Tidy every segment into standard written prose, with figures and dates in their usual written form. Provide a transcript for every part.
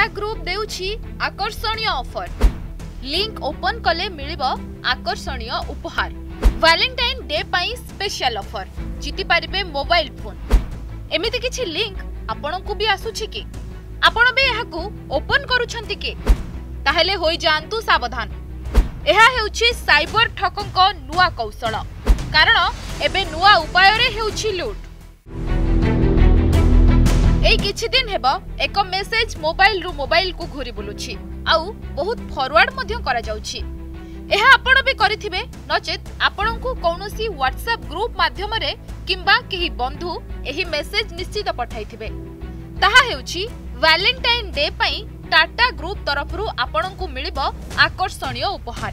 Group देउछि आकर्षणीय offer. Link open कले मिलिबो आकर्षणीय उपहार। वैलेंटाइन डे पई स्पेशल ऑफर जीति पारिबे मोबाइल फोन। एमिति किछि लिंक आपनकु भी आसुछि कि आपण भी एहाकू ओपन करूछंती कि ताहेले होई जानतु सावधान। एहा हेउछि साइबर ठकंक नुआ कौशल, कारण एबे नुआ उपाय रे हेउछि लूट। एई किछि दिन हेबो एक मेसेज मोबाइल रु मोबाइल को घुरी बुलुछि आउ बहुत फॉरवर्ड मध्य करा जाउछि। एहा आपण भी करिथिबे, नचेत आपणकू कोनोसी व्हाट्सएप ग्रुप माध्यम रे किंबा केही बंधु एही मेसेज निश्चित पठाइथिबे। ताहा हेउछि वैलेंटाइन डे पई टाटा ग्रुप तरफरु आपणकू मिलिबो आकर्षणीय उपहार।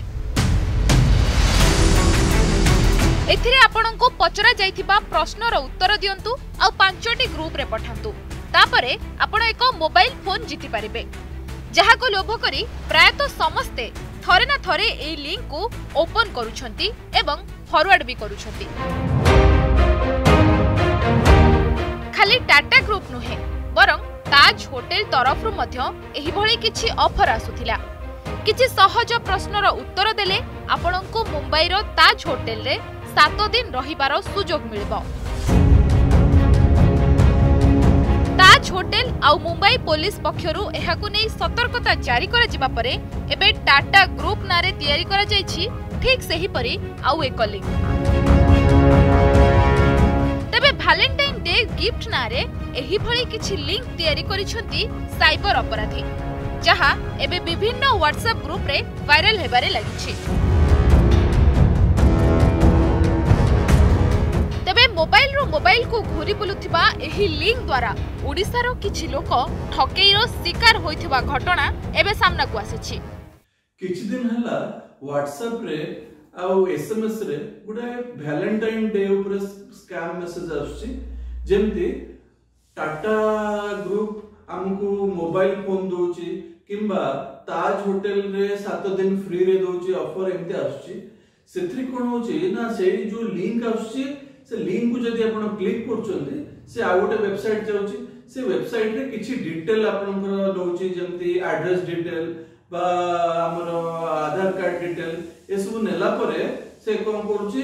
एथिरे आपणकू पचरा जाइथिबा प्रश्नर उत्तर दियंतु आ 5टी ग्रुप रे पठांतु। तापरे आपण एक मोबाइल फोन जीति पारिबे, जहाको लोभ करी प्रायतः समस्ते थरे ना थरे एई लिंक को ओपन करूछंती एवं फॉरवर्ड भी करूछंती। खाली टाटा ग्रुप नुहे बरं ताज होटल तरफरु मध्य एही भଳି किछि ऑफर आसुथिला। किछि सहज प्रश्नर उत्तर देले आपणको मुंबई रो ताज होटल रे 7 दिन रहिबार सुजोग मिलिबो। ताज होटल आउ मुंबई पुलिस पक्षरु एहाकु नै सतर्कता जारी करा जिबा परे एबे टाटा ग्रुप नारे तयारी करा जायछि ठीक सही परी आउ एक लिंक। तबे वैलेंटाइन डे गिफ्ट नारे एही भଳି किछि लिंक तयारी करिसंती साइबर अपराधी, जहा एबे विभिन्न व्हाट्सएप ग्रुप रे वायरल हेबारे लागिछि। तबे मोबाइल रो मोबाइल को घुरी बुलुथिबा एही लिंक द्वारा ओडिसा रो किछि लोक ठकेई रो शिकार होइथिबा घटना एबे सामना को आसीछि। किछि दिन हला व्हाट्सएप रे आउ एसएमएस रे गुडा वैलेंटाइन डे ऊपर स्कैम मैसेज आछी, जेमती टाटा ग्रुप हमको मोबाइल फोन दोची किंबा ताज होटल रे 7 दिन फ्री रे दोची ऑफर एमते आछी। सेथि कोन होची ना से जो लिंक आछी से लिंक को जदी आपण क्लिक करछंती से आ गोटे वेबसाइट जाउची। से वेबसाइट रे किछि डिटेल आपनकर दोची, जेमती एड्रेस डिटेल बा हमर आधार कार्ड डिटेल ए सब नेला परे से कोन करूची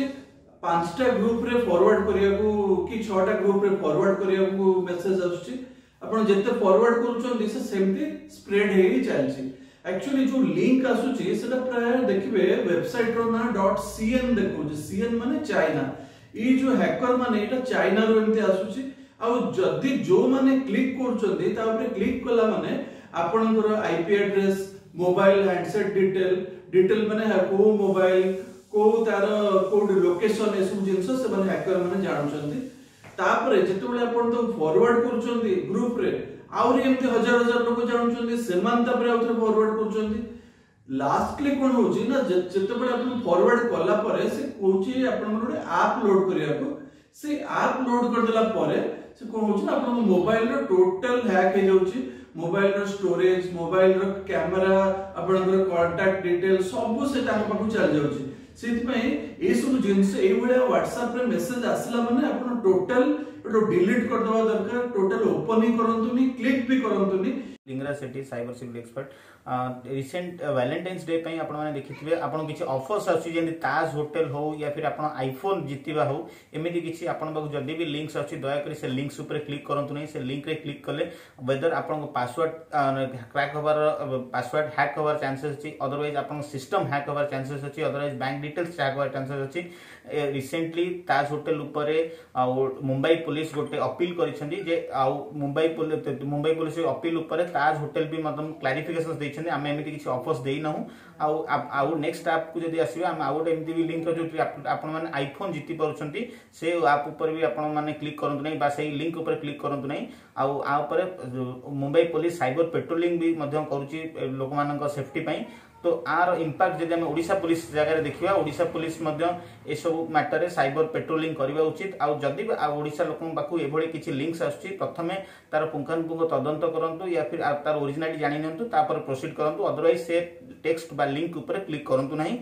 5टा ग्रुप रे फॉरवर्ड करिया को कि 6टा ग्रुप रे फॉरवर्ड करिया को मेसेज आछी। आपण जते फॉरवर्ड करूछंती से सेमती स्प्रेड हेई चलची। एक्चुअली जो लिंक आसुची सेटा प्राय देखिबे वेबसाइट रो ना .cn देखो, जे cn माने चाइना। ई जो हैकर माने एटा चाइना रो एमते आसुची। आ जदी जो माने क्लिक करछंती ता ऊपर क्लिक कला माने आपनकर IP address, mobile handset detail माने को मोबाइल को तार कोड लोकेशन ए सब जिंस से माने हैकर माने जानुचंती। तापरे जेतेबेले आपण तो फॉरवर्ड करछंती ग्रुप रे आउरी एमते हजार हजार लोक जानुचंती, सेमान तापरे आउथरे फॉरवर्ड करछंती। लास्टली कोन होची ना जेतेबेले आपण फॉरवर्ड कला परे से कोची आपण गोटे ऐप लोड करिया को, से ऐप लोड कर देला परे से कोन होची ना आपण मोबाइल रो टोटल हैक हे जाउची। मोबाइल रो स्टोरेज, मोबाइल रो कैमरा, आपनकर कांटेक्ट डिटेल सब से ताक पाखु चल जाउची। सेति पई ए सब जिंस ए भलिया व्हाट्सएप रे मेसेज आसला माने आपण टोटल एटो डिलीट कर दवा दरकार। टोटल ओपन ही करंतुनी, क्लिक भी करंतुनी। Lingaraj Sethi cyber security expert. Recent Valentine's day पई आपण माने देखिथिबे आपण किछि ऑफर्स आछि, जेंति ताज होटल हो या फिर आपण आईफोन जितिबा हो, एमिति किछि आपण बाकु जदी भी लिंक्स आछि दया करी से लिंक्स ऊपर क्लिक करंतु नै। से लिंक रे क्लिक कले वेदर आपण को पासवर्ड क्रैक होबार, पासवर्ड हैक होबार चांसेस अछि, अदरवाइज आपण सिस्टम हैक होबार चांसेस अछि, अदरवाइज बैंक डिटेल्स हैक होबार चांसेस अछि। रिसेंटली ताज होटल ऊपर मुंबई पुलिस गोटे अपील करिसेंती जे मुंबई पुलिस अपील ऊपर ताज होटल भी मतलब क्लारिफिकेशन देइछन हम एमिति किछि ऑफर्स देइ नहु। आउ नेक्स्ट ऐप को जदी आसीबे हम आउट एमिति भी लिंक जो आपण माने आईफोन जीति परछंती से ऐप ऊपर भी आपण माने क्लिक करंतु नै, बा से लिंक ऊपर क्लिक करंतु नै। आ ऊपर मुंबई पुलिस साइबर पेट्रोलिंग भी मध्यम करूची लोक मानक सेफ्टी पई। तो आर इंपैक्ट जदि हम ओडिशा पुलिस जगह देखिबा, ओडिशा पुलिस मध्य ए सब मैटर रे साइबर पेट्रोलिंग करबा उचित। आ जदि ओडिशा लोकन बाकू एभଳି किछि लिंक्स आछी प्रथमे तार पुंखानुपुंख तदंत करंतु या फिर तार ओरिजिनालिटी जानि नंतु, तापर प्रोसीड करंतु, अदरवाइज से टेक्स्ट बा लिंक ऊपर क्लिक करंतु नाही।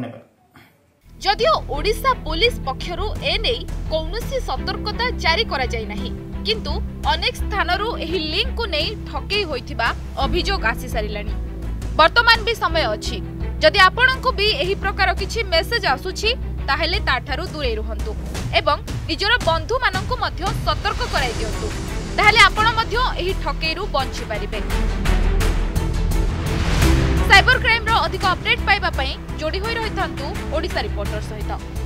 धन्यवाद। जदियो ओडिशा पुलिस पक्षरु ए नै कौनसी सतर्कता जारी करा जाय नाही, किंतु अनेक स्थानरू एही लिंक को नहीं ठकेई होइथिबा अभियोग आसी सारिलानी। वर्तमान भी समय अछि जदि आपणको भी एही प्रकार किछि मेसेज आसुछि ताहेले ताठारु दूरे रुहंतु एवं निजर बंधु माननकु मध्य सतर्क कराई दियंतु ताहेले आपण मध्य एही ठकेईरु बंची पारिबे। साइबर क्राइम रो अधिक अपडेट पाइबा पई जोडी होई रहिथांतु ओडिसा रिपोर्टर सहित।